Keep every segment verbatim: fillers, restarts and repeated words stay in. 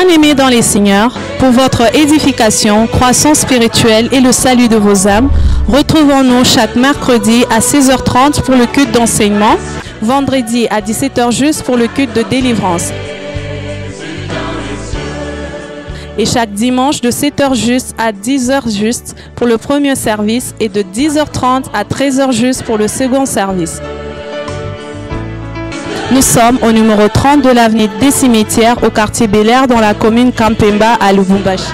Bien-aimés dans les Seigneurs, pour votre édification, croissance spirituelle et le salut de vos âmes, retrouvons-nous chaque mercredi à seize heures trente pour le culte d'enseignement, vendredi à dix-sept heures juste pour le culte de délivrance, et chaque dimanche de sept heures juste à dix heures juste pour le premier service et de dix heures trente à treize heures juste pour le second service. Nous sommes au numéro trente de l'avenue des Cimetières au quartier Bel Air dans la commune Kampemba à Lubumbashi.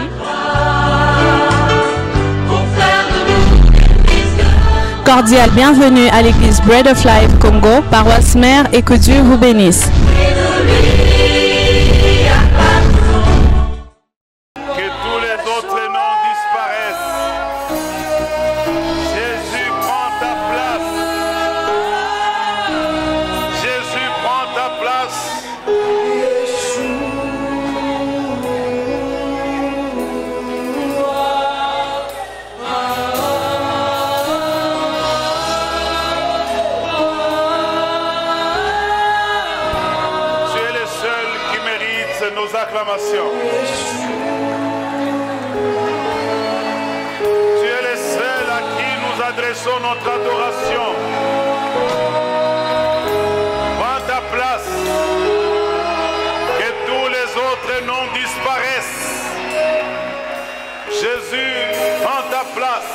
Cordial bienvenue à l'église Bread of Life Congo, paroisse mère, et que Dieu vous bénisse. Tu es le seul à qui nous adressons notre adoration. Prends ta place, que tous les autres noms disparaissent. Jésus, prends ta place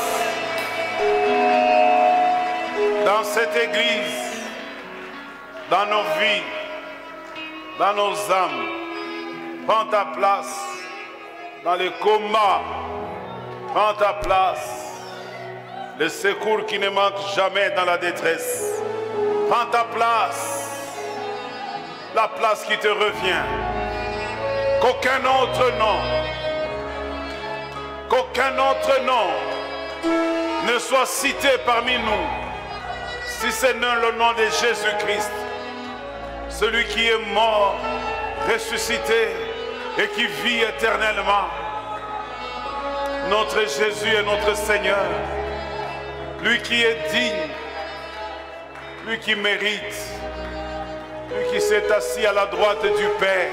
dans cette église, dans nos vies, dans nos âmes. Prends ta place dans les combats. Prends ta place. Le secours qui ne manque jamais dans la détresse. Prends ta place. La place qui te revient. Qu'aucun autre nom, qu'aucun autre nom ne soit cité parmi nous, si ce n'est le nom de Jésus-Christ, celui qui est mort, ressuscité, et qui vit éternellement. Notre Jésus est notre Seigneur. Lui qui est digne, lui qui mérite, lui qui s'est assis à la droite du Père.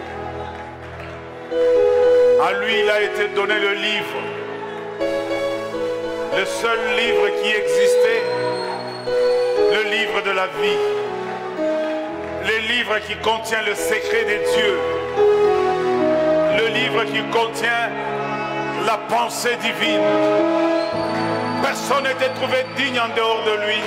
À lui il a été donné le livre, le seul livre qui existait, le livre de la vie, le livre qui contient le secret des dieux, le livre qui contient la pensée divine. Personne n'était trouvé digne en dehors de lui.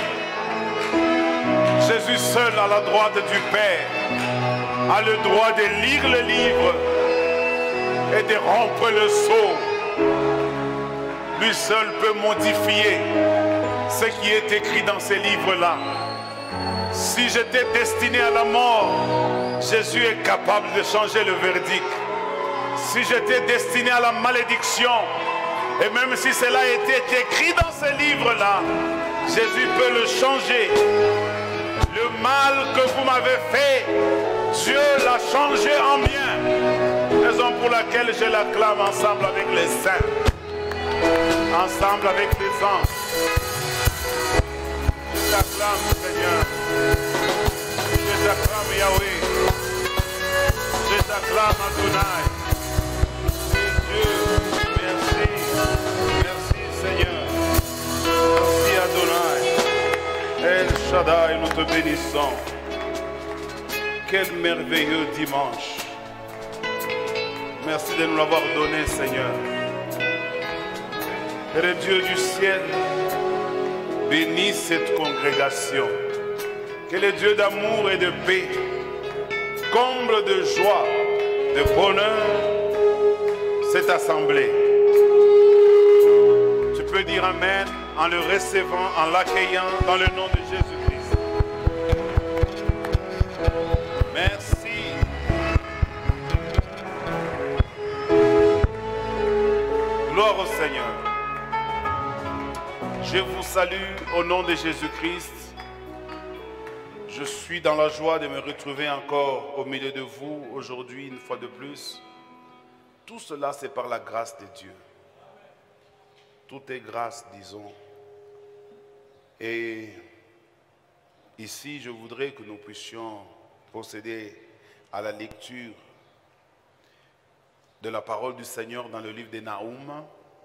Jésus seul à la droite du Père a le droit de lire le livre et de rompre le sceau. Lui seul peut modifier ce qui est écrit dans ces livres-là. Si j'étais destiné à la mort, Jésus est capable de changer le verdict. Si j'étais destiné à la malédiction, et même si cela était écrit dans ces livres-là, Jésus peut le changer. Le mal que vous m'avez fait, Dieu l'a changé en bien. Raison pour laquelle je l'acclame ensemble avec les saints, ensemble avec les anges. Je t'acclame, Seigneur. Je t'acclame, Yahweh. Je t'acclame, Adonai. Dieu, merci. Merci, Seigneur. Merci, Adonai. El Shaddai, nous te bénissons. Quel merveilleux dimanche. Merci de nous l'avoir donné, Seigneur. Et le Dieu du ciel, bénis cette congrégation. Que le Dieu d'amour et de paix, comble de joie, de bonheur, cette assemblée. Tu peux dire Amen en le recevant, en l'accueillant dans le nom de Jésus-Christ. Merci. Gloire au Seigneur. Je vous salue au nom de Jésus-Christ. Je suis dans la joie de me retrouver encore au milieu de vous aujourd'hui, une fois de plus. Tout cela, c'est par la grâce de Dieu. Tout est grâce, disons. Et ici, je voudrais que nous puissions procéder à la lecture de la parole du Seigneur dans le livre de Nahum.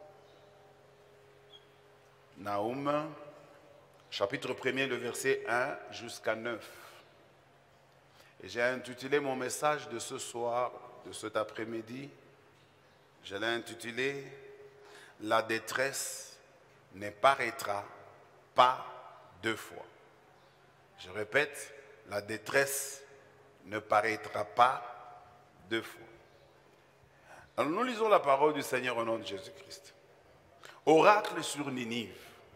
Nahum, chapitre premier, le verset un jusqu'à neuf. Et j'ai intitulé mon message de ce soir, de cet après-midi, je l'ai intitulé « La détresse ne paraîtra pas deux fois ». Je répète, la détresse ne paraîtra pas deux fois. Alors nous lisons la parole du Seigneur au nom de Jésus-Christ. Oracle sur Ninive.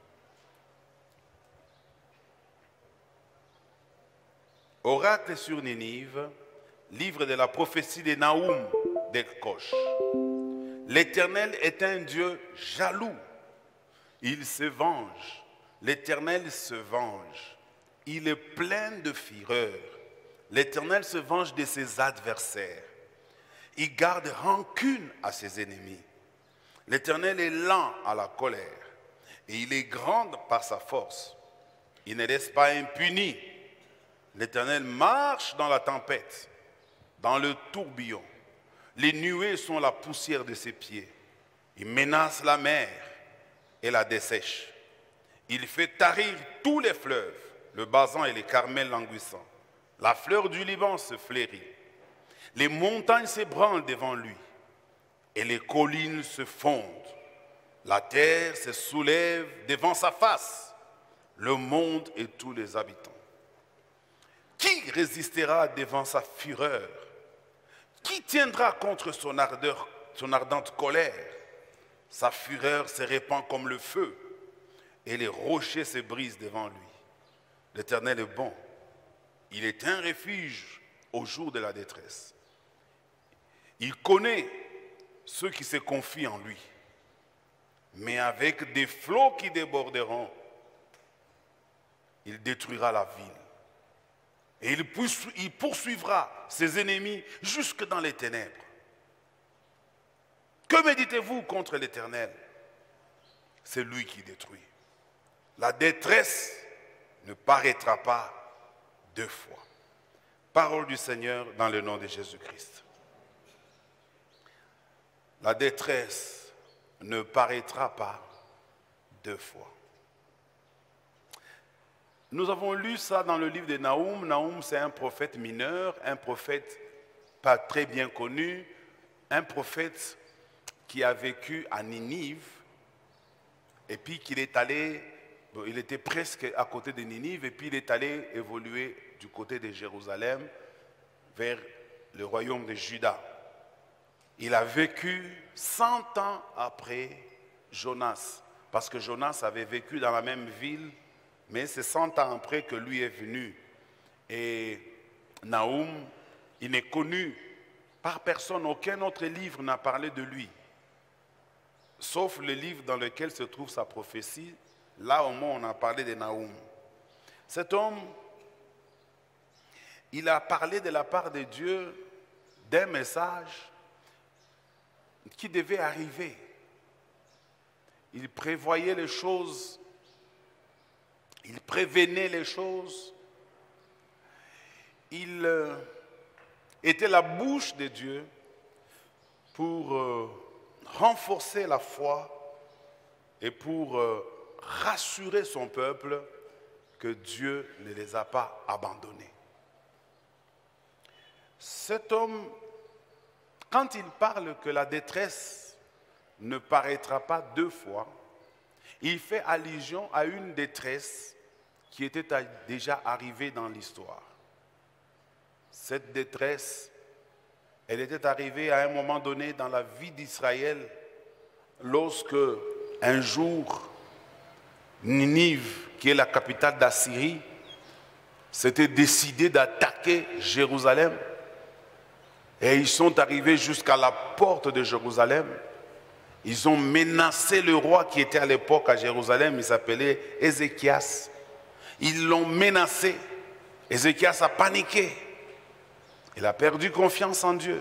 Oracle sur Ninive, livre de la prophétie de Nahum d'Elkosh. L'Éternel est un Dieu jaloux. Il se venge. L'Éternel se venge. Il est plein de fureur. L'Éternel se venge de ses adversaires. Il garde rancune à ses ennemis. L'Éternel est lent à la colère et il est grand par sa force. Il ne laisse pas impuni. L'Éternel marche dans la tempête, dans le tourbillon. Les nuées sont la poussière de ses pieds. Il menace la mer et la dessèche. Il fait tarir tous les fleuves, le Basan et les Carmels languissants. La fleur du Liban se flérit. Les montagnes s'ébranlent devant lui et les collines se fondent. La terre se soulève devant sa face, le monde et tous les habitants. Qui résistera devant sa fureur? Qui tiendra contre son ardeur, son ardente colère? Sa fureur se répand comme le feu et les rochers se brisent devant lui. L'Éternel est bon. Il est un refuge au jour de la détresse. Il connaît ceux qui se confient en lui. Mais avec des flots qui déborderont, il détruira la ville. Et il poursuivra ses ennemis jusque dans les ténèbres. Que méditez-vous contre l'Éternel? C'est lui qui détruit. La détresse ne paraîtra pas deux fois. Parole du Seigneur dans le nom de Jésus-Christ. La détresse ne paraîtra pas deux fois. Nous avons lu ça dans le livre de Nahum. Nahum, c'est un prophète mineur, un prophète pas très bien connu, un prophète qui a vécu à Ninive et puis qu'il est allé, il était presque à côté de Ninive et puis il est allé évoluer du côté de Jérusalem vers le royaume de Juda. Il a vécu cent ans après Jonas, parce que Jonas avait vécu dans la même ville, mais c'est cent ans après que lui est venu. Et Nahum, il n'est connu par personne, aucun autre livre n'a parlé de lui, sauf le livre dans lequel se trouve sa prophétie. Là au moins on a parlé de Nahum. Cet homme, il a parlé de la part de Dieu d'un message qui devait arriver. Il prévoyait les choses, il prévenait les choses, il euh, était la bouche de Dieu pour euh, renforcer la foi et pour euh, rassurer son peuple que Dieu ne les a pas abandonnés. Cet homme, quand il parle que la détresse ne paraîtra pas deux fois, il fait allusion à une détresse qui était déjà arrivée dans l'histoire. Cette détresse, elle était arrivée à un moment donné dans la vie d'Israël, lorsque un jour, Ninive, qui est la capitale d'Assyrie, s'était décidé d'attaquer Jérusalem. Et ils sont arrivés jusqu'à la porte de Jérusalem. Ils ont menacé le roi qui était à l'époque à Jérusalem, il s'appelait Ézéchias. Ils l'ont menacé. Ézéchias a paniqué. Il a perdu confiance en Dieu.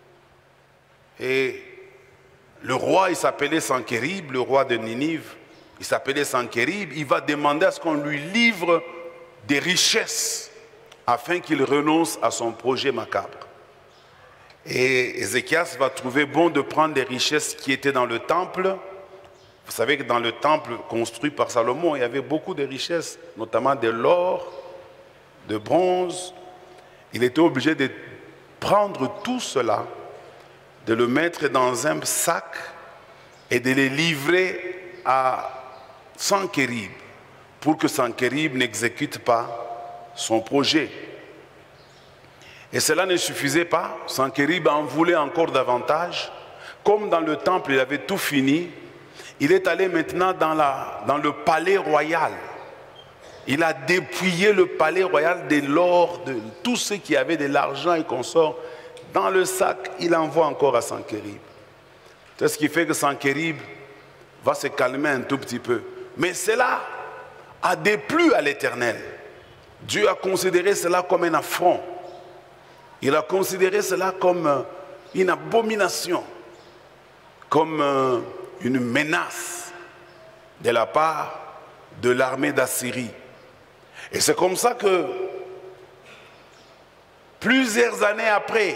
Et le roi, il s'appelait Sankérib, le roi de Ninive, il s'appelait Sankérib. Il va demander à ce qu'on lui livre des richesses afin qu'il renonce à son projet macabre. Et Ézéchias va trouver bon de prendre les richesses qui étaient dans le temple. Vous savez que dans le temple construit par Salomon, il y avait beaucoup de richesses, notamment de l'or, de bronze. Il était obligé de prendre tout cela, de le mettre dans un sac et de les livrer à Sankérib pour que Sankérib n'exécute pas son projet. Et cela ne suffisait pas. Sankérib en voulait encore davantage. Comme dans le temple, il avait tout fini, il est allé maintenant dans, la, dans le palais royal. Il a dépouillé le palais royal de l'or, de tout ce qui avait de l'argent et consorts. Dans le sac, il envoie encore à Sankérib. C'est ce qui fait que Sankérib va se calmer un tout petit peu. Mais cela a déplu à l'Éternel. Dieu a considéré cela comme un affront. Il a considéré cela comme une abomination, comme une menace de la part de l'armée d'Assyrie. Et c'est comme ça que, plusieurs années après,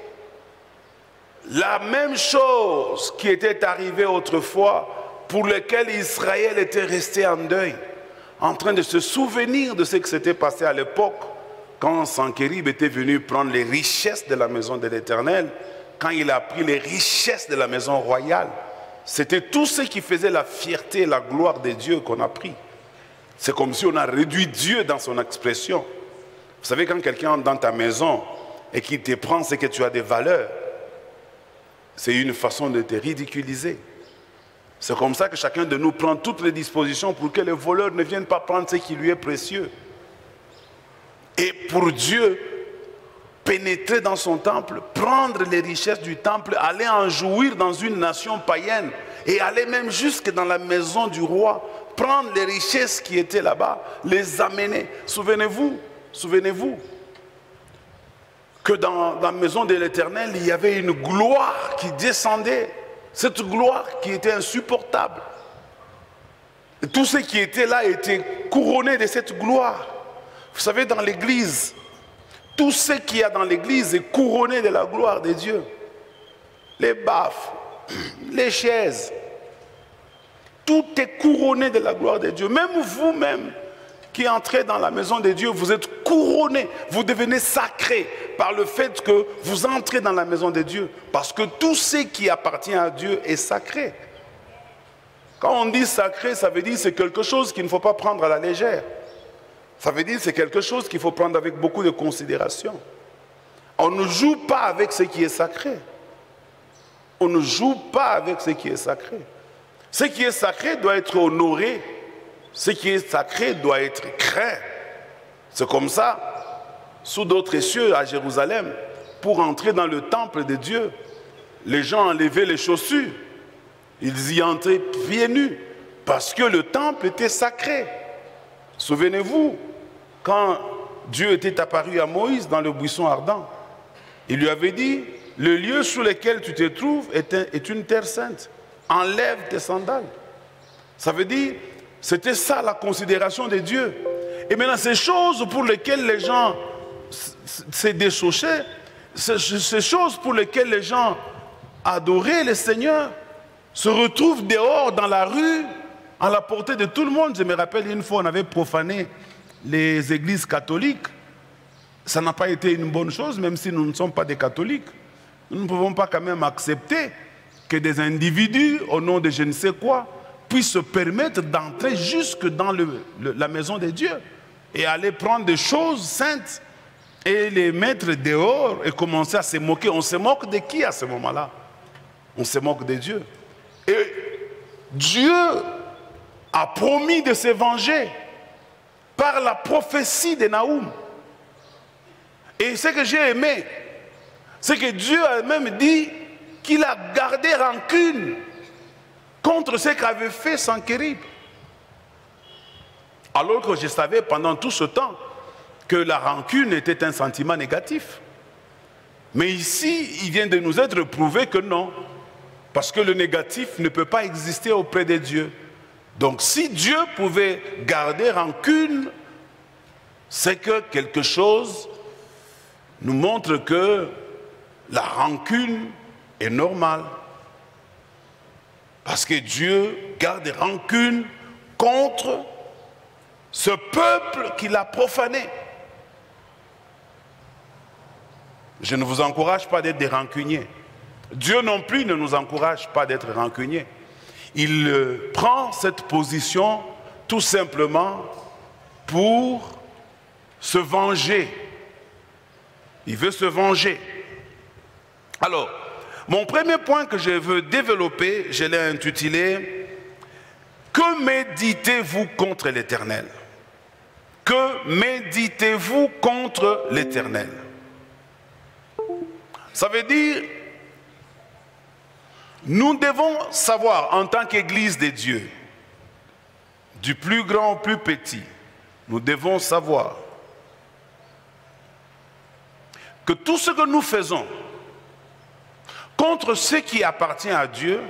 la même chose qui était arrivée autrefois, pour laquelle Israël était resté en deuil, en train de se souvenir de ce qui s'était passé à l'époque, quand Sankérib était venu prendre les richesses de la maison de l'Éternel, quand il a pris les richesses de la maison royale, c'était tout ce qui faisait la fierté et la gloire de Dieu qu'on a pris. C'est comme si on a réduit Dieu dans son expression. Vous savez, quand quelqu'un entre dans ta maison et qu'il te prend ce que tu as de valeur, c'est une façon de te ridiculiser. C'est comme ça que chacun de nous prend toutes les dispositions pour que les voleurs ne viennent pas prendre ce qui lui est précieux. Et pour Dieu, pénétrer dans son temple, prendre les richesses du temple, aller en jouir dans une nation païenne et aller même jusque dans la maison du roi, prendre les richesses qui étaient là-bas, les amener. Souvenez-vous, souvenez-vous que dans, dans la maison de l'Éternel, il y avait une gloire qui descendait. Cette gloire qui était insupportable. Et tout ce qui était là était couronné de cette gloire. Vous savez, dans l'église, tout ce qu'il y a dans l'église est couronné de la gloire de Dieu. Les baffes, les chaises, tout est couronné de la gloire de Dieu. Même vous-même qui entrez dans la maison de Dieu, vous êtes couronné, vous devenez sacré par le fait que vous entrez dans la maison de Dieu. Parce que tout ce qui appartient à Dieu est sacré. Quand on dit sacré, ça veut dire que c'est quelque chose qu'il ne faut pas prendre à la légère. Ça veut dire que c'est quelque chose qu'il faut prendre avec beaucoup de considération. On ne joue pas avec ce qui est sacré. On ne joue pas avec ce qui est sacré. Ce qui est sacré doit être honoré. Ce qui est sacré doit être craint. C'est comme ça, sous d'autres cieux à Jérusalem, pour entrer dans le temple de Dieu, les gens enlevaient les chaussures. Ils y entraient pieds nus, parce que le temple était sacré. Souvenez-vous, quand Dieu était apparu à Moïse dans le buisson ardent, il lui avait dit, le lieu sur lequel tu te trouves est, un, est une terre sainte. Enlève tes sandales. Ça veut dire, c'était ça la considération de Dieu. Et maintenant, ces choses pour lesquelles les gens se déchauchaient, ces choses pour lesquelles les gens adoraient le Seigneur, se retrouvent dehors dans la rue, à la portée de tout le monde. Je me rappelle une fois, on avait profané les églises catholiques. Ça n'a pas été une bonne chose, même si nous ne sommes pas des catholiques. Nous ne pouvons pas quand même accepter que des individus, au nom de je ne sais quoi, puissent se permettre d'entrer jusque dans le, le, la maison de Dieu et aller prendre des choses saintes et les mettre dehors et commencer à se moquer. On se moque de qui à ce moment-là? On se moque de Dieu. Et Dieu a promis de se venger par la prophétie de Naoum. Et ce que j'ai aimé, c'est que Dieu a même dit qu'il a gardé rancune contre ce qu'avait fait Sankérib. Alors que je savais pendant tout ce temps que la rancune était un sentiment négatif. Mais ici, il vient de nous être prouvé que non. Parce que le négatif ne peut pas exister auprès de Dieu. Donc si Dieu pouvait garder rancune, c'est que quelque chose nous montre que la rancune est normale. Parce que Dieu garde rancune contre ce peuple qu'il a profané. Je ne vous encourage pas d'être des rancuniers. Dieu non plus ne nous encourage pas d'être rancuniers. Il euh, prend cette position tout simplement pour se venger. Il veut se venger. Alors, mon premier point que je veux développer, je l'ai intitulé « Que méditez-vous contre l'Éternel » Que méditez-vous contre l'Éternel? Ça veut dire, nous devons savoir en tant qu'Église de Dieu, du plus grand au plus petit, nous devons savoir que tout ce que nous faisons contre ce qui appartient à Dieu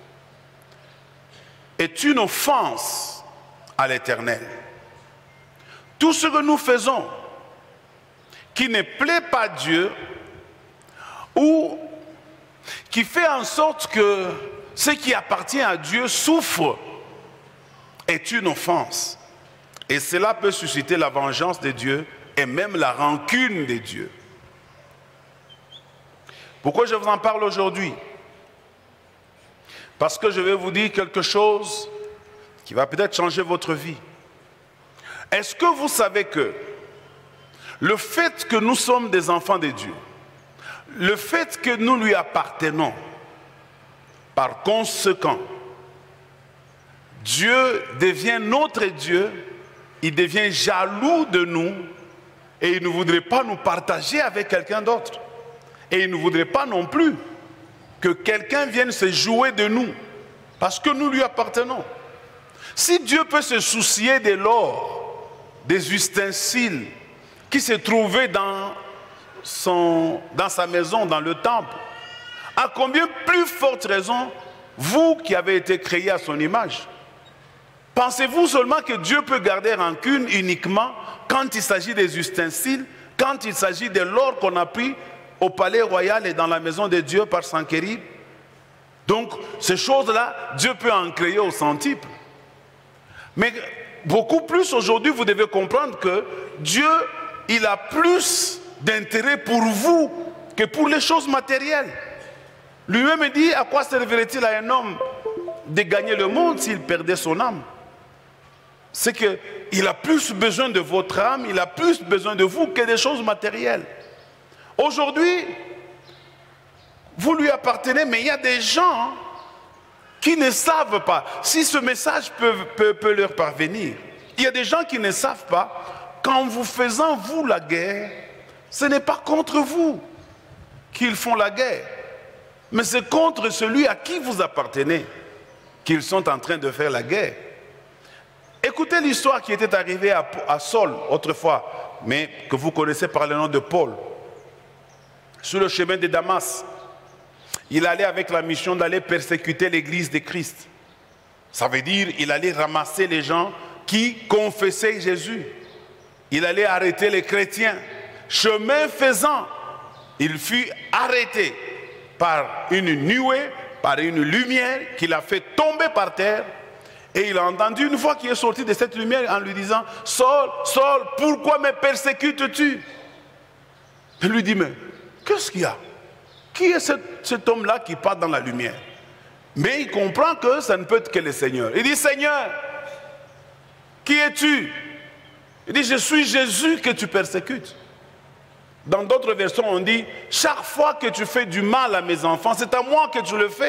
est une offense à l'Éternel. Tout ce que nous faisons qui ne plaît pas à Dieu ou qui fait en sorte que ce qui appartient à Dieu souffre est une offense. Et cela peut susciter la vengeance de Dieu et même la rancune de Dieu. Pourquoi je vous en parle aujourd'hui? Parce que je vais vous dire quelque chose qui va peut-être changer votre vie. Est-ce que vous savez que le fait que nous sommes des enfants de Dieu, le fait que nous lui appartenons, par conséquent, Dieu devient notre Dieu, il devient jaloux de nous et il ne voudrait pas nous partager avec quelqu'un d'autre. Et il ne voudrait pas non plus que quelqu'un vienne se jouer de nous, parce que nous lui appartenons. Si Dieu peut se soucier de l'or, des ustensiles qui se trouvaient dans, son, dans sa maison, dans le temple, à combien plus forte raison, vous qui avez été créés à son image? Pensez-vous seulement que Dieu peut garder rancune uniquement quand il s'agit des ustensiles, quand il s'agit de l'or qu'on a pris au palais royal et dans la maison de Dieu par Sankérib? Donc, ces choses-là, Dieu peut en créer au centuple. Mais beaucoup plus aujourd'hui, vous devez comprendre que Dieu, il a plus d'intérêt pour vous que pour les choses matérielles. Lui-même dit, à quoi servirait-il à un homme de gagner le monde s'il perdait son âme? C'est qu'il a plus besoin de votre âme, il a plus besoin de vous que des choses matérielles. Aujourd'hui, vous lui appartenez, mais il y a des gens qui ne savent pas. Si ce message peut, peut, peut leur parvenir, il y a des gens qui ne savent pas qu'en vous faisant, vous, la guerre, ce n'est pas contre vous qu'ils font la guerre, mais c'est contre celui à qui vous appartenez qu'ils sont en train de faire la guerre. Écoutez l'histoire qui était arrivée à, à Saul autrefois, mais que vous connaissez par le nom de Paul. Sur le chemin de Damas, il allait avec la mission d'aller persécuter l'église de Christ. Ça veut dire qu'il allait ramasser les gens qui confessaient Jésus. Il allait arrêter les chrétiens. Chemin faisant, il fut arrêté par une nuée, par une lumière qui l'a fait tomber par terre. Et il a entendu une voix qui est sortie de cette lumière en lui disant « Saul, Saul, pourquoi me persécutes-tu » Il lui dit « Mais qu'est-ce qu'il y a? Qui est cet, cet homme-là qui part dans la lumière ?» Mais il comprend que ça ne peut être que le Seigneur. Il dit « Seigneur, qui es-tu » Il dit « Je suis Jésus que tu persécutes. » Dans d'autres versions, on dit « Chaque fois que tu fais du mal à mes enfants, c'est à moi que tu le fais. »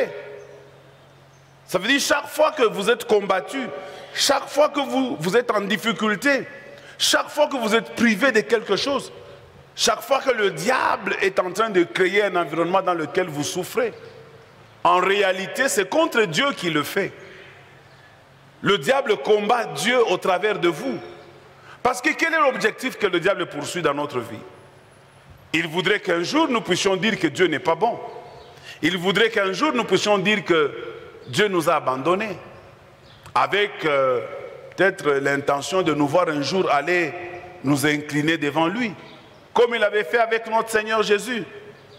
Ça veut dire chaque fois que vous êtes combattu, chaque fois que vous, vous êtes en difficulté, chaque fois que vous êtes privé de quelque chose, chaque fois que le diable est en train de créer un environnement dans lequel vous souffrez, en réalité, c'est contre Dieu qui le fait. Le diable combat Dieu au travers de vous. Parce que quel est l'objectif que le diable poursuit dans notre vie? Il voudrait qu'un jour nous puissions dire que Dieu n'est pas bon. Il voudrait qu'un jour nous puissions dire que Dieu nous a abandonnés, avec euh, peut-être l'intention de nous voir un jour aller nous incliner devant lui, comme il avait fait avec notre Seigneur Jésus.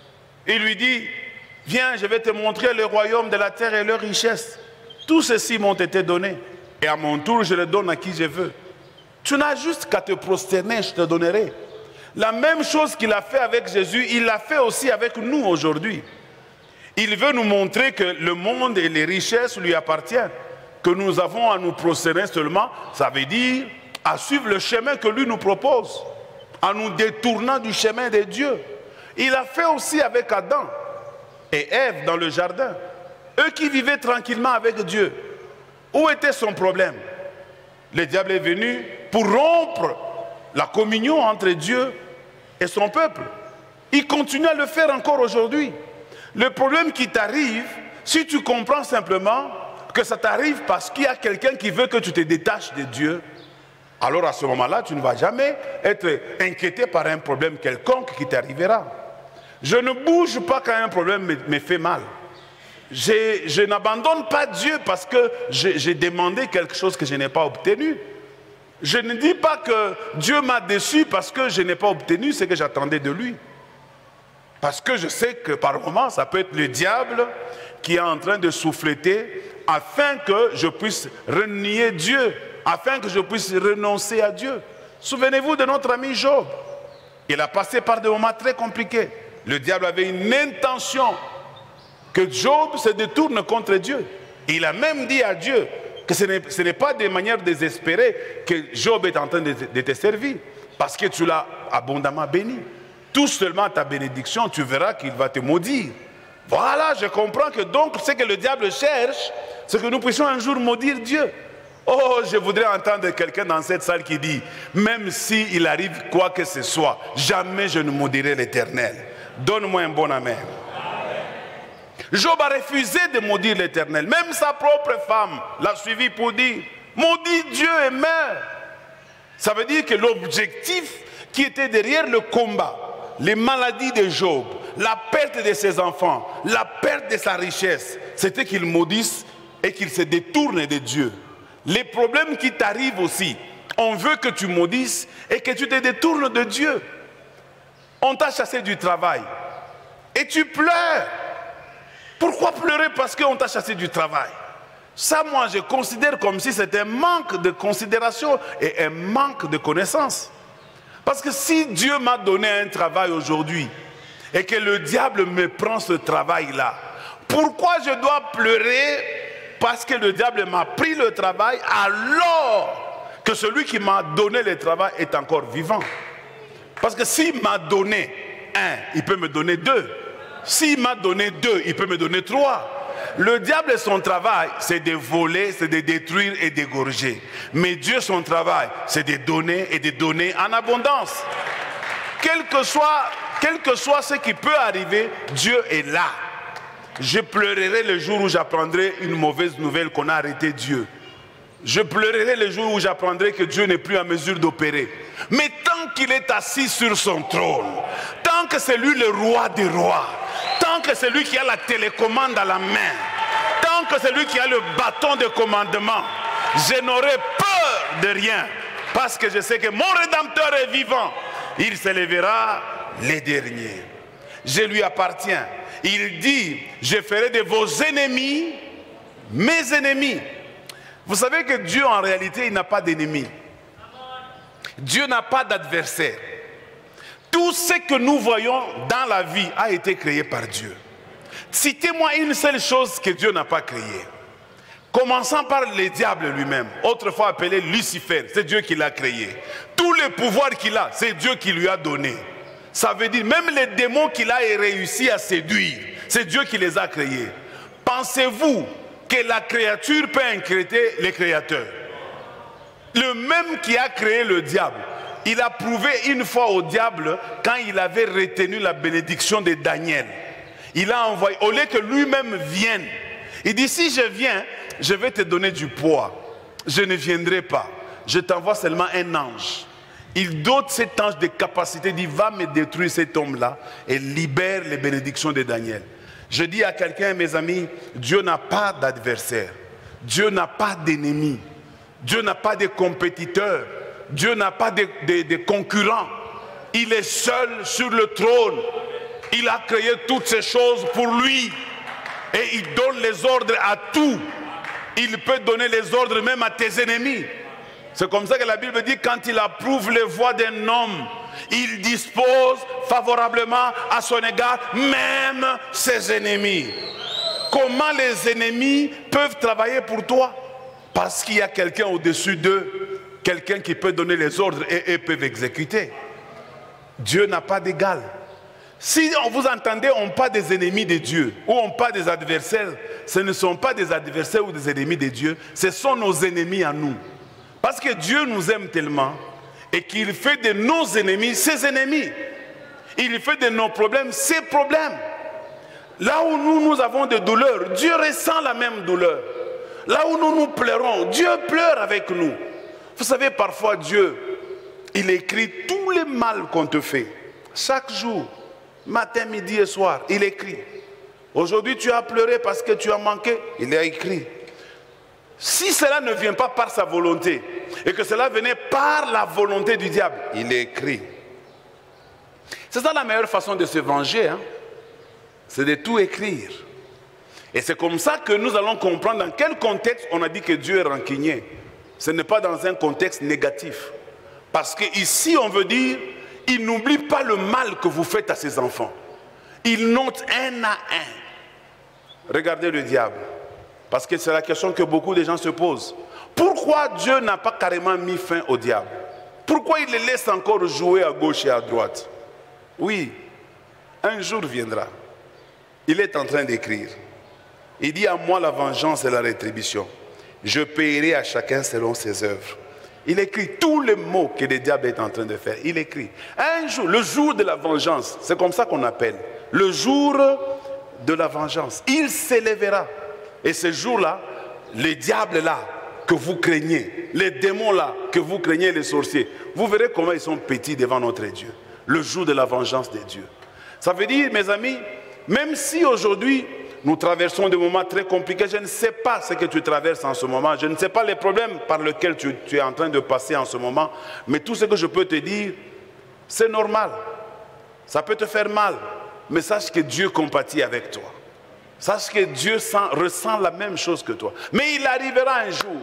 Il lui dit, viens, je vais te montrer le royaume de la terre et leurs richesses. Tout ceci m'ont été donnés. Et à mon tour, je le donne à qui je veux. Tu n'as juste qu'à te prosterner, je te donnerai. La même chose qu'il a fait avec Jésus, il l'a fait aussi avec nous aujourd'hui. Il veut nous montrer que le monde et les richesses lui appartiennent. Que nous avons à nous prosterner seulement, ça veut dire à suivre le chemin que lui nous propose. En nous détournant du chemin de Dieu. Il a fait aussi avec Adam et Ève dans le jardin. Eux qui vivaient tranquillement avec Dieu. Où était son problème? Le diable est venu pour rompre la communion entre Dieu et son peuple. Il continue à le faire encore aujourd'hui. Le problème qui t'arrive, si tu comprends simplement que ça t'arrive parce qu'il y a quelqu'un qui veut que tu te détaches de Dieu, alors à ce moment-là, tu ne vas jamais être inquiété par un problème quelconque qui t'arrivera. Je ne bouge pas quand un problème me, me fait mal. Je, je n'abandonne pas Dieu parce que j'ai demandé quelque chose que je n'ai pas obtenu. Je ne dis pas que Dieu m'a déçu parce que je n'ai pas obtenu ce que j'attendais de lui. Parce que je sais que par moments, ça peut être le diable qui est en train de souffleter afin que je puisse renier Dieu, afin que je puisse renoncer à Dieu. Souvenez-vous de notre ami Job. Il a passé par des moments très compliqués. Le diable avait une intention que Job se détourne contre Dieu. Il a même dit à Dieu que ce n'est pas de manière désespérée que Job est en train de, de te servir, parce que tu l'as abondamment béni. Tout seulement ta bénédiction, tu verras qu'il va te maudire. Voilà, je comprends que donc ce que le diable cherche, c'est que nous puissions un jour maudire Dieu. Oh, je voudrais entendre quelqu'un dans cette salle qui dit, même s'il arrive quoi que ce soit, jamais je ne maudirai l'Éternel. Donne-moi un bon amen. Job a refusé de maudire l'Éternel. Même sa propre femme l'a suivi pour dire, maudit Dieu et meurs. Ça veut dire que l'objectif qui était derrière le combat, les maladies de Job, la perte de ses enfants, la perte de sa richesse, c'était qu'il maudisse et qu'il se détourne de Dieu. Les problèmes qui t'arrivent aussi, on veut que tu maudisses et que tu te détournes de Dieu. On t'a chassé du travail et tu pleures. Pourquoi pleurer parce qu'on t'a chassé du travail? Ça, moi, je considère comme si c'était un manque de considération et un manque de connaissance. Parce que si Dieu m'a donné un travail aujourd'hui et que le diable me prend ce travail-là, pourquoi je dois pleurer parce que le diable m'a pris le travail alors que celui qui m'a donné le travail est encore vivant? Parce que s'il m'a donné un, il peut me donner deux. S'il m'a donné deux, il peut me donner trois. Le diable, son travail, c'est de voler, c'est de détruire et d'égorger. Mais Dieu, son travail, c'est de donner et de donner en abondance. Quel que soit, quel que soit ce qui peut arriver, Dieu est là. Je pleurerai le jour où j'apprendrai une mauvaise nouvelle qu'on a arrêté Dieu. Je pleurerai le jour où j'apprendrai que Dieu n'est plus en mesure d'opérer. Mais tant qu'il est assis sur son trône, tant que c'est lui le roi des rois, tant que c'est lui qui a la télécommande à la main, tant que c'est lui qui a le bâton de commandement, je n'aurai peur de rien. Parce que je sais que mon Rédempteur est vivant. Il s'élèvera les derniers. Je lui appartiens. Il dit, je ferai de vos ennemis mes ennemis. Vous savez que Dieu, en réalité, il n'a pas d'ennemis. Dieu n'a pas d'adversaire. Tout ce que nous voyons dans la vie a été créé par Dieu. Citez-moi une seule chose que Dieu n'a pas créée. Commençant par le diable lui-même, autrefois appelé Lucifer, c'est Dieu qui l'a créé. Tous les pouvoirs qu'il a, c'est Dieu qui lui a donné. Ça veut dire, même les démons qu'il a réussi à séduire, c'est Dieu qui les a créés. Pensez-vous que la créature peut inquiéter le créateur? Le même qui a créé le diable, il a prouvé une fois au diable quand il avait retenu la bénédiction de Daniel. Il a envoyé, au lieu que lui-même vienne, il dit, si je viens, je vais te donner du poids. Je ne viendrai pas. Je t'envoie seulement un ange. Il dote cet ange de capacité, il dit, va me détruire cet homme-là et libère les bénédictions de Daniel. Je dis à quelqu'un, mes amis, Dieu n'a pas d'adversaire. Dieu n'a pas d'ennemi. Dieu n'a pas de compétiteurs. Dieu n'a pas de, de, de concurrents. Il est seul sur le trône. Il a créé toutes ces choses pour lui. Et il donne les ordres à tout. Il peut donner les ordres même à tes ennemis. C'est comme ça que la Bible dit, quand il approuve les voies d'un homme, il dispose favorablement à son égard même ses ennemis. Comment les ennemis peuvent travailler pour toi? Parce qu'il y a quelqu'un au-dessus d'eux, quelqu'un qui peut donner les ordres et eux peuvent exécuter. Dieu n'a pas d'égal. Si on vous entendez, on parle des ennemis de Dieu, ou on parle des adversaires, ce ne sont pas des adversaires ou des ennemis de Dieu, ce sont nos ennemis à nous. Parce que Dieu nous aime tellement, et qu'il fait de nos ennemis ses ennemis. Il fait de nos problèmes ses problèmes. Là où nous, nous avons des douleurs, Dieu ressent la même douleur. Là où nous nous pleurons, Dieu pleure avec nous. Vous savez, parfois Dieu, il écrit tous les mal qu'on te fait. Chaque jour, matin, midi et soir, il écrit. Aujourd'hui, tu as pleuré parce que tu as manqué. Il a écrit. Si cela ne vient pas par sa volonté, et que cela venait par la volonté du diable, il écrit. C'est ça la meilleure façon de se venger, hein? C'est de tout écrire. Et c'est comme ça que nous allons comprendre dans quel contexte on a dit que Dieu est rancunier. Ce n'est pas dans un contexte négatif. Parce qu'ici, on veut dire, il n'oublie pas le mal que vous faites à ses enfants. Il note un à un. Regardez le diable. Parce que c'est la question que beaucoup de gens se posent. Pourquoi Dieu n'a pas carrément mis fin au diable? Pourquoi il le laisse encore jouer à gauche et à droite? Oui, un jour viendra. Il est en train d'écrire. Il dit, à moi la vengeance et la rétribution. Je paierai à chacun selon ses œuvres. Il écrit tous les mots que le diable est en train de faire. Il écrit. Un jour, le jour de la vengeance, c'est comme ça qu'on appelle. Le jour de la vengeance. Il s'élèvera. Et ce jour-là, les diables là que vous craignez, les démons là que vous craignez, les sorciers, vous verrez comment ils sont petits devant notre Dieu. Le jour de la vengeance de Dieu. Ça veut dire, mes amis, même si aujourd'hui, nous traversons des moments très compliqués, je ne sais pas ce que tu traverses en ce moment, je ne sais pas les problèmes par lesquels tu, tu es en train de passer en ce moment, mais tout ce que je peux te dire, c'est normal. Ça peut te faire mal, mais sache que Dieu compatit avec toi. Sache que Dieu sent, ressent la même chose que toi. Mais il arrivera un jour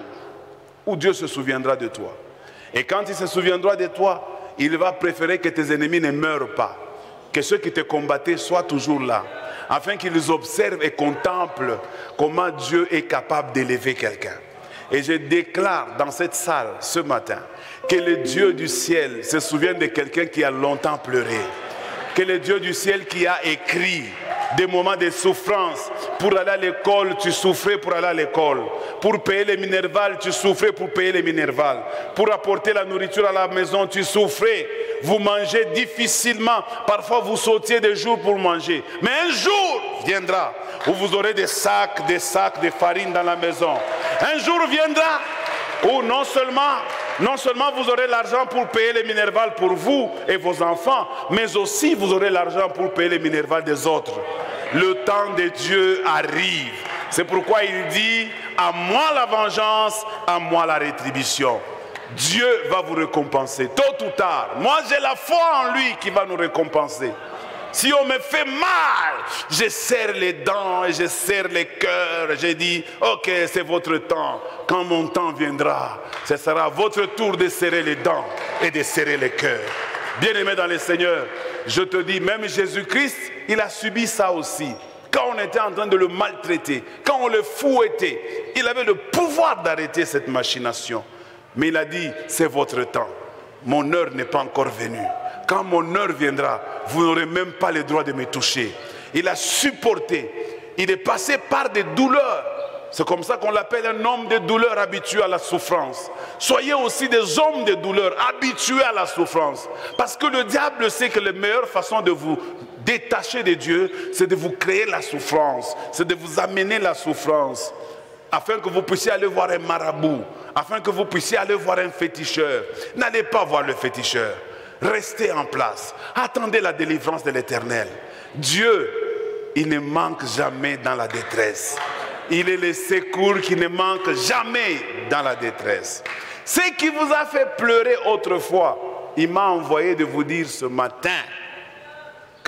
où Dieu se souviendra de toi. Et quand il se souviendra de toi, il va préférer que tes ennemis ne meurent pas. Que ceux qui te combattaient soient toujours là. Afin qu'ils observent et contemplent comment Dieu est capable d'élever quelqu'un. Et je déclare dans cette salle ce matin que le Dieu du ciel se souvienne de quelqu'un qui a longtemps pleuré. Que le Dieu du ciel qui a écrit des moments de souffrance. Pour aller à l'école, tu souffrais pour aller à l'école. Pour payer les minervales, tu souffrais pour payer les minervales. Pour apporter la nourriture à la maison, tu souffrais. Vous mangez difficilement. Parfois, vous sautiez des jours pour manger. Mais un jour viendra où vous aurez des sacs, des sacs de farine dans la maison. Un jour viendra où non seulement, non seulement vous aurez l'argent pour payer les minervales pour vous et vos enfants, mais aussi vous aurez l'argent pour payer les minervales des autres. Le temps de Dieu arrive. C'est pourquoi il dit, à moi la vengeance, à moi la rétribution. Dieu va vous récompenser, tôt ou tard. Moi j'ai la foi en lui qui va nous récompenser. Si on me fait mal, je serre les dents et je serre les cœurs. J'ai dit, ok, c'est votre temps. Quand mon temps viendra, ce sera votre tour de serrer les dents et de serrer les cœurs. Bien-aimé dans le Seigneur, je te dis, même Jésus-Christ, il a subi ça aussi. Quand on était en train de le maltraiter, quand on le fouettait, il avait le pouvoir d'arrêter cette machination. Mais il a dit, c'est votre temps. Mon heure n'est pas encore venue. Quand mon heure viendra, vous n'aurez même pas le droit de me toucher. Il a supporté. Il est passé par des douleurs. C'est comme ça qu'on l'appelle un homme de douleur habitué à la souffrance. Soyez aussi des hommes de douleur habitués à la souffrance. Parce que le diable sait que la meilleure façon de vous détacher de Dieu, c'est de vous créer la souffrance. C'est de vous amener la souffrance. Afin que vous puissiez aller voir un marabout. Afin que vous puissiez aller voir un féticheur. N'allez pas voir le féticheur. Restez en place. Attendez la délivrance de l'Éternel. Dieu, il ne manque jamais dans la détresse. Il est le secours qui ne manque jamais dans la détresse. Ce qui vous a fait pleurer autrefois, il m'a envoyé de vous dire ce matin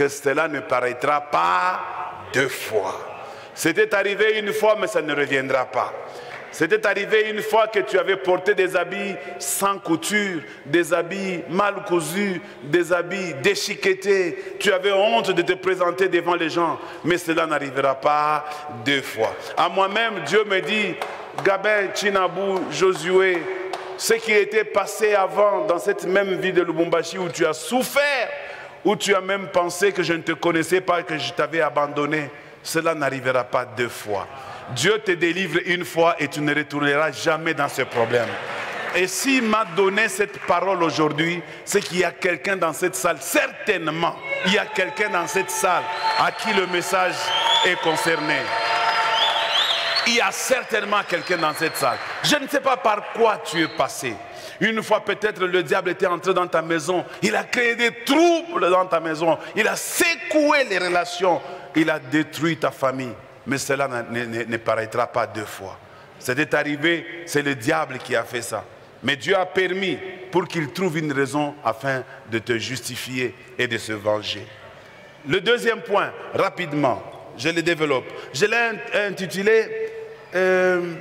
que cela ne paraîtra pas deux fois. C'était arrivé une fois, mais ça ne reviendra pas. C'était arrivé une fois que tu avais porté des habits sans couture, des habits mal cousus, des habits déchiquetés. Tu avais honte de te présenter devant les gens, mais cela n'arrivera pas deux fois. À moi-même, Dieu me dit, Gabin, Chinabou, Josué, ce qui était passé avant dans cette même vie de Lubumbashi où tu as souffert, où tu as même pensé que je ne te connaissais pas, que je t'avais abandonné, cela n'arrivera pas deux fois. Dieu te délivre une fois et tu ne retourneras jamais dans ce problème. Et s'il m'a donné cette parole aujourd'hui, c'est qu'il y a quelqu'un dans cette salle, certainement, il y a quelqu'un dans cette salle à qui le message est concerné. Il y a certainement quelqu'un dans cette salle. Je ne sais pas par quoi tu es passé. Une fois peut-être le diable était entré dans ta maison. Il a créé des troubles dans ta maison. Il a secoué les relations. Il a détruit ta famille. Mais cela ne, ne, ne paraîtra pas deux fois. C'était arrivé, c'est le diable qui a fait ça. Mais Dieu a permis pour qu'il trouve une raison afin de te justifier et de se venger. Le deuxième point, rapidement, je le développe. Je l'ai intitulé euh,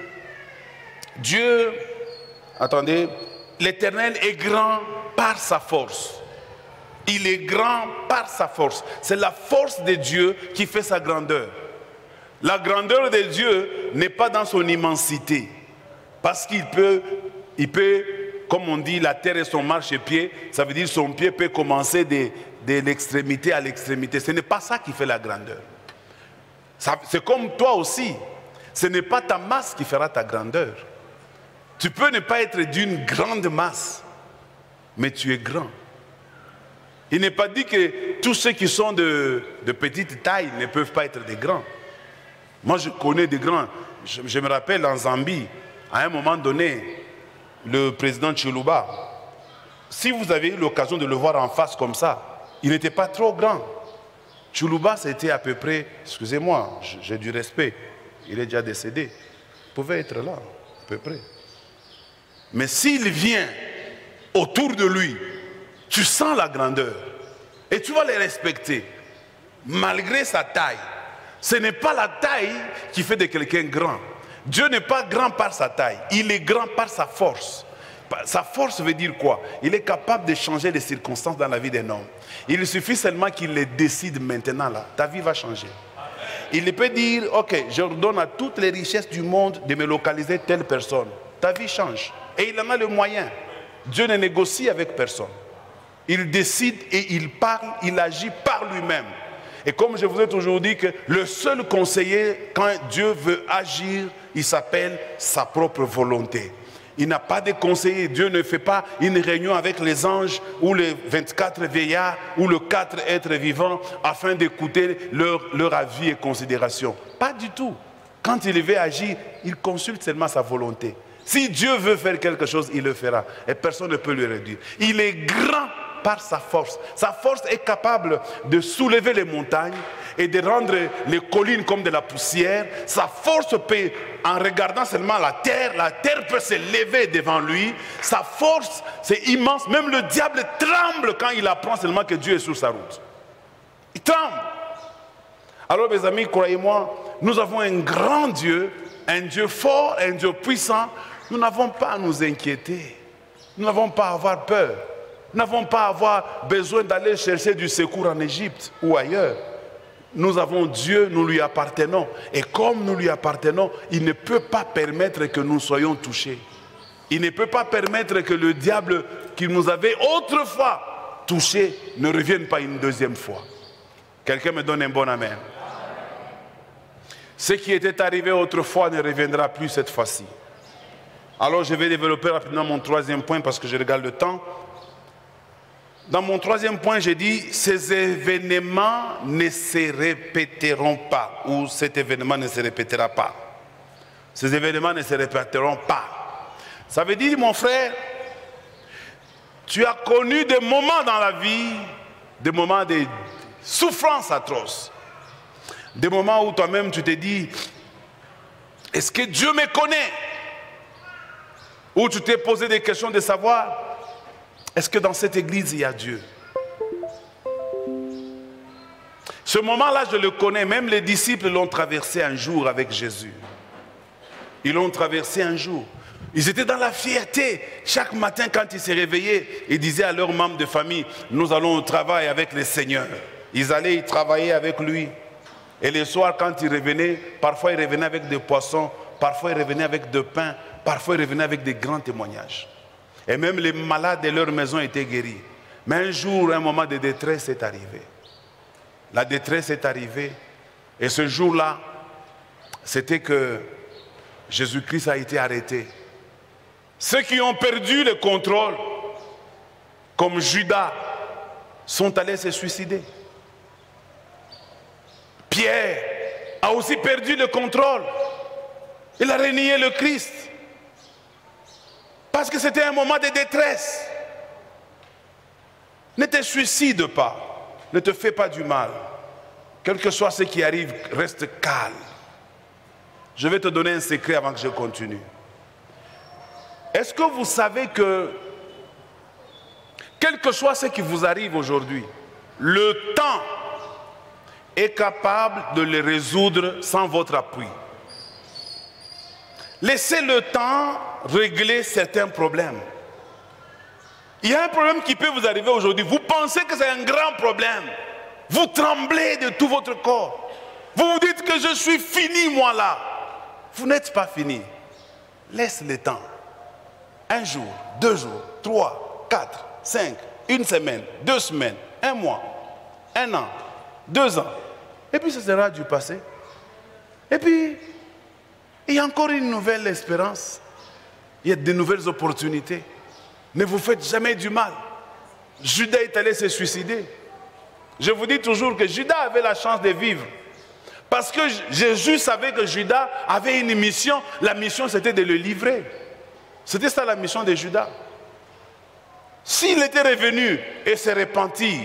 Dieu, attendez, l'Éternel est grand par sa force. Il est grand par sa force. C'est la force de Dieu qui fait sa grandeur. La grandeur de Dieu n'est pas dans son immensité. Parce qu'il peut, il peut, comme on dit, la terre est son marchepied. Ça veut dire que son pied peut commencer de, de l'extrémité à l'extrémité. Ce n'est pas ça qui fait la grandeur. C'est comme toi aussi. Ce n'est pas ta masse qui fera ta grandeur. Tu peux ne pas être d'une grande masse, mais tu es grand. Il n'est pas dit que tous ceux qui sont de, de petite taille ne peuvent pas être des grands. Moi, je connais des grands. Je, je me rappelle en Zambie, à un moment donné, le président Chiluba, si vous avez eu l'occasion de le voir en face comme ça, il n'était pas trop grand. Chiluba, c'était à peu près, excusez-moi, j'ai du respect, il est déjà décédé. Il pouvait être là, à peu près. Mais s'il vient autour de lui, tu sens la grandeur et tu vas les respecter, malgré sa taille. Ce n'est pas la taille qui fait de quelqu'un grand. Dieu n'est pas grand par sa taille, il est grand par sa force. Sa force veut dire quoi? Il est capable de changer les circonstances dans la vie d'un homme. Il suffit seulement qu'il les décide maintenant là. Ta vie va changer. Il peut dire, ok, je redonne à toutes les richesses du monde de me localiser telle personne. Ta vie change. Et il en a le moyen. Dieu ne négocie avec personne. Il décide et il parle, il agit par lui-même. Et comme je vous ai toujours dit que le seul conseiller, quand Dieu veut agir, il s'appelle sa propre volonté. Il n'a pas de conseiller. Dieu ne fait pas une réunion avec les anges ou les vingt-quatre vieillards ou les quatre êtres vivants afin d'écouter leur, leur avis et considération. Pas du tout. Quand il veut agir, il consulte seulement sa volonté. Si Dieu veut faire quelque chose, il le fera. Et personne ne peut lui réduire. Il est grand par sa force. Sa force est capable de soulever les montagnes et de rendre les collines comme de la poussière. Sa force peut, en regardant seulement la terre, la terre peut se lever devant lui. Sa force, c'est immense. Même le diable tremble quand il apprend seulement que Dieu est sur sa route. Il tremble. Alors mes amis, croyez-moi, nous avons un grand Dieu, un Dieu fort, un Dieu puissant. Nous n'avons pas à nous inquiéter. Nous n'avons pas à avoir peur. Nous n'avons pas à avoir besoin d'aller chercher du secours en Égypte ou ailleurs. Nous avons Dieu, nous lui appartenons. Et comme nous lui appartenons, il ne peut pas permettre que nous soyons touchés. Il ne peut pas permettre que le diable qui nous avait autrefois touchés ne revienne pas une deuxième fois. Quelqu'un me donne un bon amen. Ce qui était arrivé autrefois ne reviendra plus cette fois-ci. Alors je vais développer rapidement mon troisième point parce que je regarde le temps. Dans mon troisième point, j'ai dit, ces événements ne se répéteront pas, ou cet événement ne se répétera pas. Ces événements ne se répéteront pas. Ça veut dire, mon frère, tu as connu des moments dans la vie, des moments de souffrance atroce. Des moments où toi-même tu te dis, est-ce que Dieu me connaît? Où tu t'es posé des questions de savoir, est-ce que dans cette église, il y a Dieu? Ce moment-là, je le connais. Même les disciples l'ont traversé un jour avec Jésus. Ils l'ont traversé un jour. Ils étaient dans la fierté. Chaque matin, quand ils se réveillaient, ils disaient à leurs membres de famille, nous allons au travail avec le Seigneur. Ils allaient y travailler avec lui. Et le soir, quand ils revenaient, parfois ils revenaient avec des poissons, parfois ils revenaient avec du pain, parfois ils revenaient avec des grands témoignages. Et même les malades de leur maison étaient guéris. Mais un jour, un moment de détresse est arrivé. La détresse est arrivée. Et ce jour-là, c'était que Jésus-Christ a été arrêté. Ceux qui ont perdu le contrôle, comme Judas, sont allés se suicider. Pierre a aussi perdu le contrôle. Il a renié le Christ. Parce que c'était un moment de détresse. Ne te suicide pas. Ne te fais pas du mal. Quel que soit ce qui arrive, reste calme. Je vais te donner un secret avant que je continue. Est-ce que vous savez que, quel que soit ce qui vous arrive aujourd'hui, le temps est capable de le résoudre sans votre appui? Laissez le temps régler certains problèmes. Il y a un problème qui peut vous arriver aujourd'hui. Vous pensez que c'est un grand problème. Vous tremblez de tout votre corps. Vous vous dites que je suis fini, moi là. Vous n'êtes pas fini. Laisse le temps. Un jour, deux jours, trois, quatre, cinq, une semaine, deux semaines, un mois, un an, deux ans. Et puis ce sera du passé. Et puis, il y a encore une nouvelle espérance. Il y a de nouvelles opportunités. Ne vous faites jamais du mal. Judas est allé se suicider. Je vous dis toujours que Judas avait la chance de vivre. Parce que Jésus savait que Judas avait une mission. La mission, c'était de le livrer. C'était ça la mission de Judas. S'il était revenu et se repentir,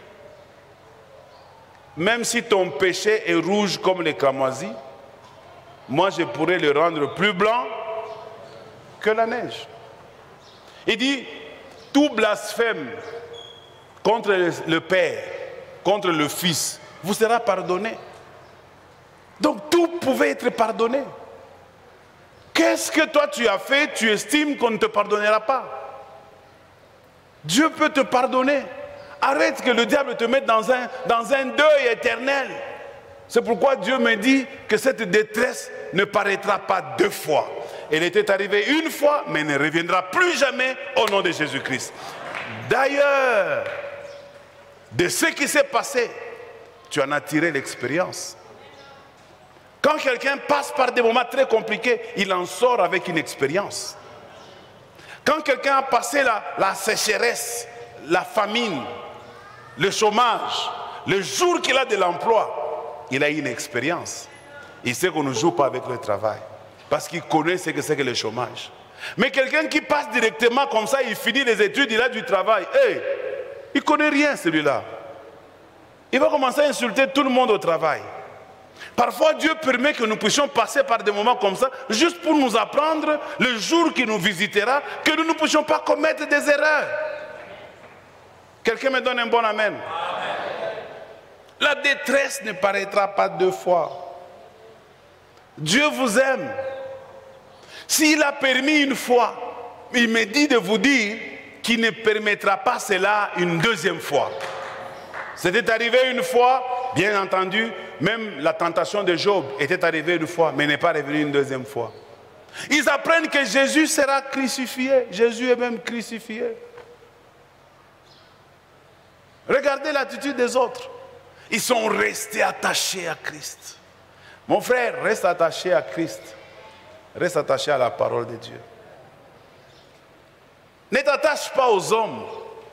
même si ton péché est rouge comme les cramoisis, moi je pourrais le rendre plus blanc que la neige. Il dit, tout blasphème contre le Père, contre le Fils, vous sera pardonné. Donc tout pouvait être pardonné. Qu'est-ce que toi tu as fait, tu estimes qu'on ne te pardonnera pas? Dieu peut te pardonner. Arrête que le diable te mette dans un, dans un deuil éternel. C'est pourquoi Dieu me dit que cette détresse ne paraîtra pas deux fois. Elle était arrivée une fois, mais ne reviendra plus jamais au nom de Jésus-Christ. D'ailleurs, de ce qui s'est passé, tu en as tiré l'expérience. Quand quelqu'un passe par des moments très compliqués, il en sort avec une expérience. Quand quelqu'un a passé la, la sécheresse, la famine, le chômage, le jour qu'il a de l'emploi, il a une expérience. Il sait qu'on ne joue pas avec le travail. Parce qu'il connaît ce que c'est que le chômage. Mais quelqu'un qui passe directement comme ça, il finit les études, il a du travail. Hey, il ne connaît rien celui-là. Il va commencer à insulter tout le monde au travail. Parfois, Dieu permet que nous puissions passer par des moments comme ça, juste pour nous apprendre, le jour qu'il nous visitera, que nous ne puissions pas commettre des erreurs. Quelqu'un me donne un bon amen. Amen. La détresse ne paraîtra pas deux fois. Dieu vous aime. S'il a permis une fois, il me dit de vous dire qu'il ne permettra pas cela une deuxième fois. C'était arrivé une fois, bien entendu, même la tentation de Job était arrivée une fois, mais n'est pas revenue une deuxième fois. Ils apprennent que Jésus sera crucifié. Jésus est même crucifié. Regardez l'attitude des autres. Ils sont restés attachés à Christ. Mon frère, reste attaché à Christ. Reste attaché à la parole de Dieu. Ne t'attache pas aux hommes.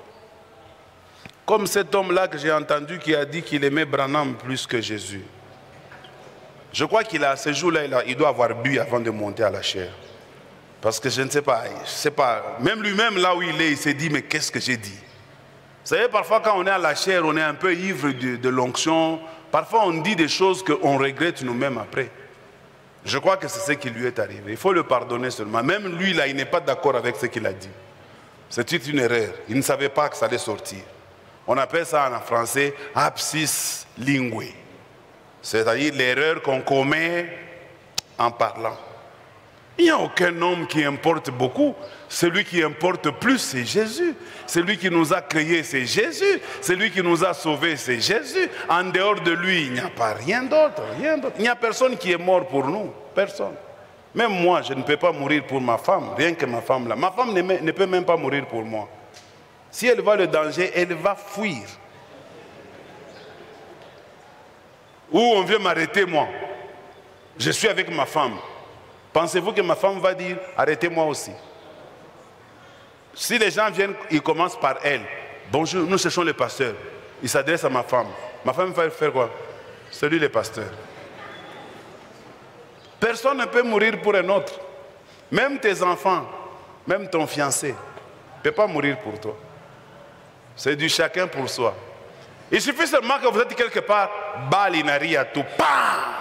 Comme cet homme-là que j'ai entendu qui a dit qu'il aimait Branham plus que Jésus. Je crois qu'il a, ce jour-là, il, il doit avoir bu avant de monter à la chair. Parce que je ne sais pas, je sais pas, même lui-même là où il est, il s'est dit, mais qu'est-ce que j'ai dit? Vous savez, parfois quand on est à la chair, on est un peu ivre de, de l'onction. Parfois on dit des choses qu'on regrette nous-mêmes après. Je crois que c'est ce qui lui est arrivé. Il faut le pardonner seulement. Même lui, là, il n'est pas d'accord avec ce qu'il a dit. C'était une erreur. Il ne savait pas que ça allait sortir. On appelle ça en français abscis linguae. C'est-à-dire l'erreur qu'on commet en parlant. Il n'y a aucun homme qui importe beaucoup. Celui qui importe plus, c'est Jésus. Celui qui nous a créés, c'est Jésus. Celui qui nous a sauvés, c'est Jésus. En dehors de lui, il n'y a pas rien d'autre, rien d'autre. Il n'y a personne qui est mort pour nous. Personne. Même moi, je ne peux pas mourir pour ma femme. Rien que ma femme là. Ma femme ne, ne peut même pas mourir pour moi. Si elle voit le danger, elle va fuir. Ou on veut m'arrêter moi. Je suis avec ma femme. Pensez-vous que ma femme va dire, arrêtez-moi aussi? Si les gens viennent, ils commencent par elle. Bonjour, nous cherchons le pasteur. Il s'adresse à ma femme. Ma femme va faire quoi? Salut le pasteur. Personne ne peut mourir pour un autre. Même tes enfants, même ton fiancé, ne peut pas mourir pour toi. C'est du chacun pour soi. Il suffit seulement que vous êtes quelque part, balinari à tout. Pam!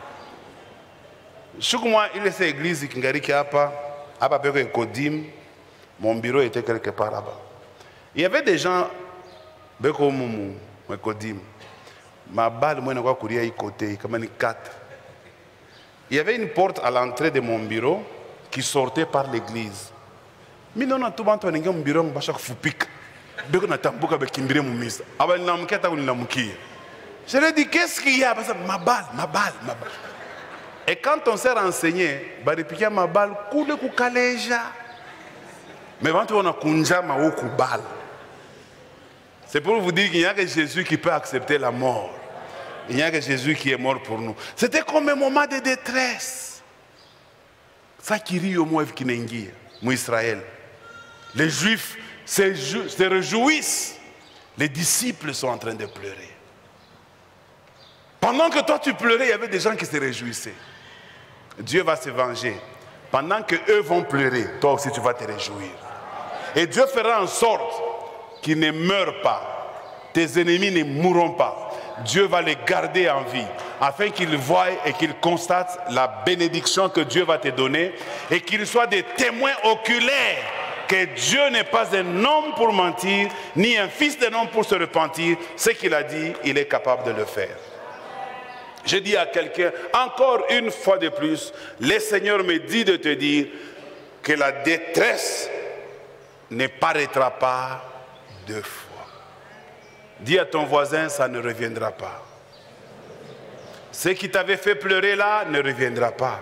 Moi, il est cette église qui est hapa, hapa peko Kodim. Mon bureau était quelque part là-bas. Il y avait des gens, beko mumu, Kodim. Ma balle, moi, je courir à côté, comme une quatre. Il y avait une porte à l'entrée de mon bureau qui sortait par l'église. Mais non, non, tout le monde a un bureau, on va chaque fois pique. Beko na tambuka bekimbire mumisa. Aba namketa ou namukia. Je lui ai dit, qu'est-ce qu'il y a? Ma balle, ma balle, ma balle. Et quand on s'est renseigné, baripikia ma balle, koule kukaleja. Mais quand on a kunja ma ou kubal. C'est pour vous dire qu'il n'y a que Jésus qui peut accepter la mort. Il n'y a que Jésus qui est mort pour nous. C'était comme un moment de détresse. Ça qui rit au moins qui n'enguille, mon Israël. Les Juifs se, se réjouissent. Les disciples sont en train de pleurer. Pendant que toi tu pleurais, il y avait des gens qui se réjouissaient. Dieu va se venger. Pendant que eux vont pleurer, toi aussi tu vas te réjouir. Et Dieu fera en sorte qu'ils ne meurent pas. Tes ennemis ne mourront pas. Dieu va les garder en vie, afin qu'ils voient et qu'ils constatent la bénédiction que Dieu va te donner, et qu'ils soient des témoins oculaires que Dieu n'est pas un homme pour mentir, ni un fils d'un homme pour se repentir. Ce qu'il a dit, il est capable de le faire. Je dis à quelqu'un, encore une fois de plus, le Seigneur me dit de te dire que la détresse ne paraîtra pas deux fois. Dis à ton voisin, ça ne reviendra pas. Ce qui t'avait fait pleurer là ne reviendra pas.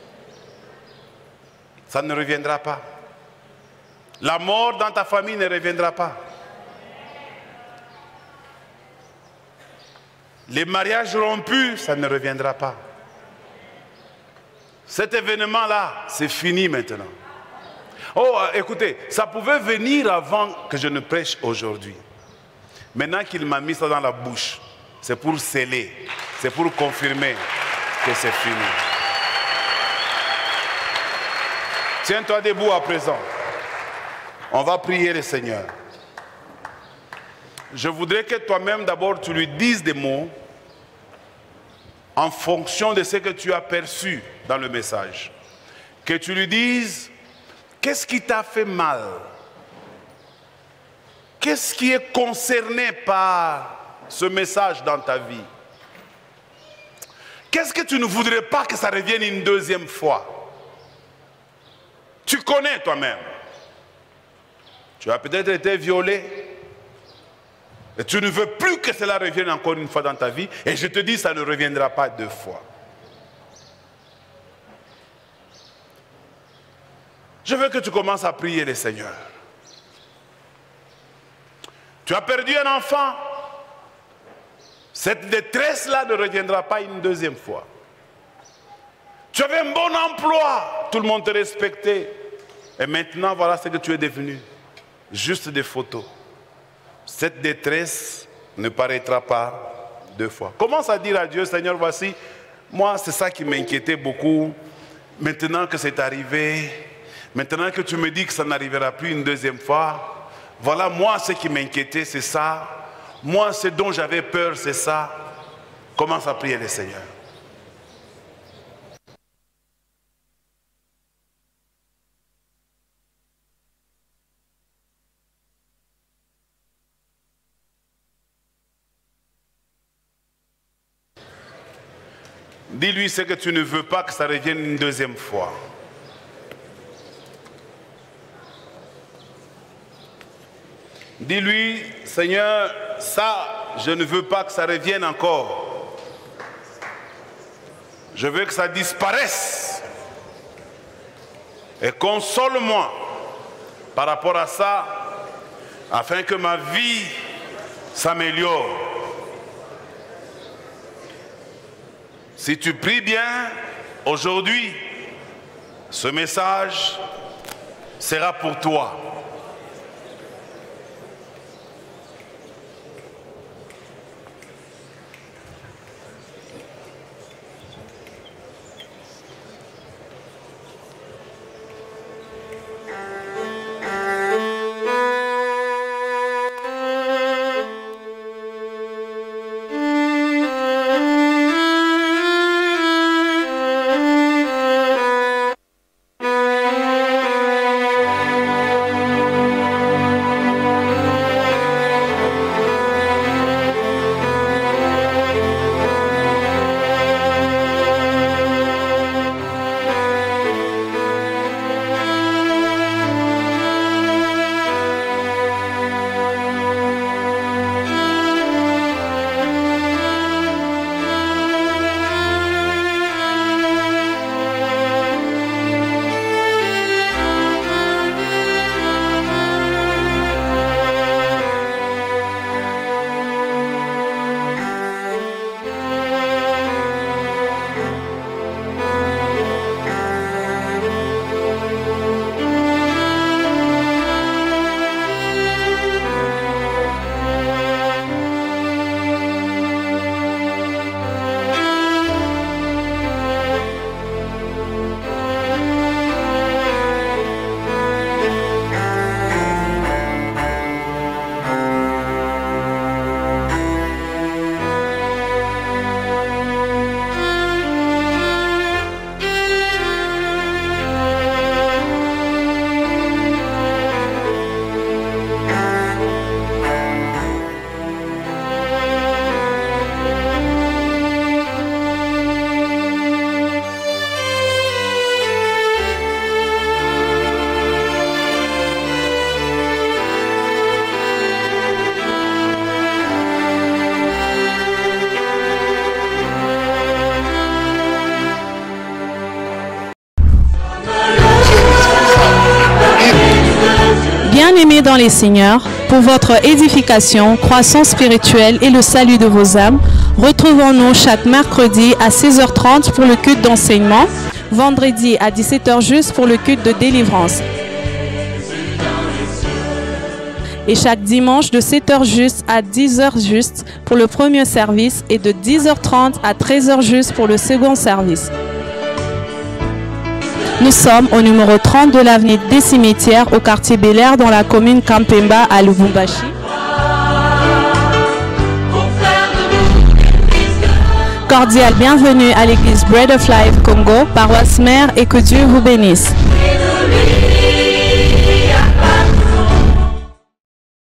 Ça ne reviendra pas. La mort dans ta famille ne reviendra pas. Les mariages rompus, ça ne reviendra pas. Cet événement-là, c'est fini maintenant. Oh, écoutez, ça pouvait venir avant que je ne prêche aujourd'hui. Maintenant qu'il m'a mis ça dans la bouche, c'est pour sceller, c'est pour confirmer que c'est fini. Tiens-toi debout à présent. On va prier le Seigneur. Je voudrais que toi-même d'abord tu lui dises des mots en fonction de ce que tu as perçu dans le message. Que tu lui dises, qu'est-ce qui t'a fait mal? Qu'est-ce qui est concerné par ce message dans ta vie? Qu'est-ce que tu ne voudrais pas que ça revienne une deuxième fois? Tu connais toi-même. Tu as peut-être été violé. Et tu ne veux plus que cela revienne encore une fois dans ta vie. Et je te dis, ça ne reviendra pas deux fois. Je veux que tu commences à prier le Seigneur. Tu as perdu un enfant. Cette détresse-là ne reviendra pas une deuxième fois. Tu avais un bon emploi. Tout le monde te respectait. Et maintenant, voilà ce que tu es devenu. Juste des photos. Cette détresse ne paraîtra pas deux fois. Commence à dire à Dieu, Seigneur, voici, moi c'est ça qui m'inquiétait beaucoup. Maintenant que c'est arrivé, maintenant que tu me dis que ça n'arrivera plus une deuxième fois, voilà, moi ce qui m'inquiétait c'est ça. Moi ce dont j'avais peur c'est ça. Commence à prier le Seigneur. Dis-lui ce que tu ne veux pas que ça revienne une deuxième fois. Dis-lui, Seigneur, ça, je ne veux pas que ça revienne encore. Je veux que ça disparaisse. Et console-moi par rapport à ça, afin que ma vie s'améliore. Si tu pries bien, aujourd'hui, ce message sera pour toi. Bien-aimés dans les Seigneurs, pour votre édification, croissance spirituelle et le salut de vos âmes, retrouvons-nous chaque mercredi à seize heures trente pour le culte d'enseignement, vendredi à dix-sept heures juste pour le culte de délivrance, et chaque dimanche de sept heures juste à dix heures juste pour le premier service et de dix heures trente à treize heures juste pour le second service. Nous sommes au numéro trente de l'avenue des Cimetières au quartier Bel Air dans la commune Kampemba à Lubumbashi. Cordial bienvenue à l'église Bread of Life Congo, paroisse mère, et que Dieu vous bénisse.